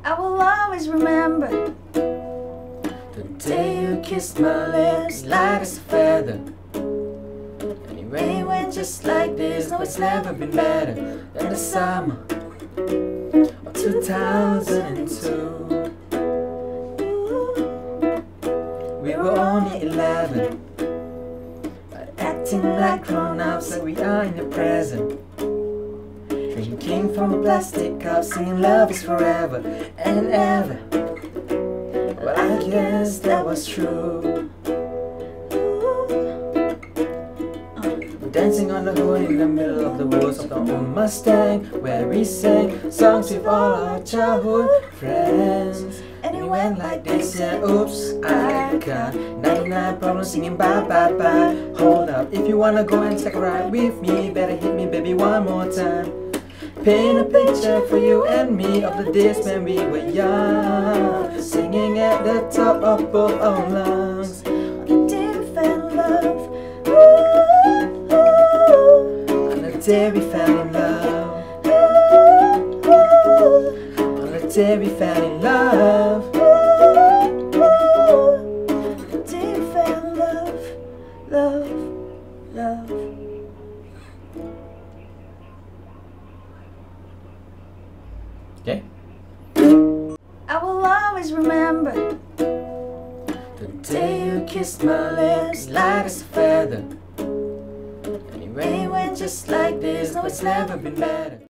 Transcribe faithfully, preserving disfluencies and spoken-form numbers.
I will always remember the day you kissed my lips, light as a feather. And it rained went just like this. No, it's never been better than the summer of two thousand two. We were only eleven, but acting like grown-ups, like we are in the present. Drinking from a plastic cup, singing love is forever and ever. Well, I guess that was true. Dancing on the hood in the middle of the woods of the old Mustang, where we sang songs with all our childhood friends. And it went like this, yeah, oops, I got ninety-nine problems singing bye bye bye. Hold up, if you wanna go and take a ride with me, better hit me baby one more time. Paint a picture for you and me of the days when we were young, singing at the top of both our lungs. On the day we fell in love, ooh, ooh. On the day we fell in love, ooh, ooh. On the day we fell in love, ooh, ooh. On the day we fell in love, love, love. Okay. I will always remember the day you kissed my lips, light as a feather. And it rained went just like this. No, it's never been better.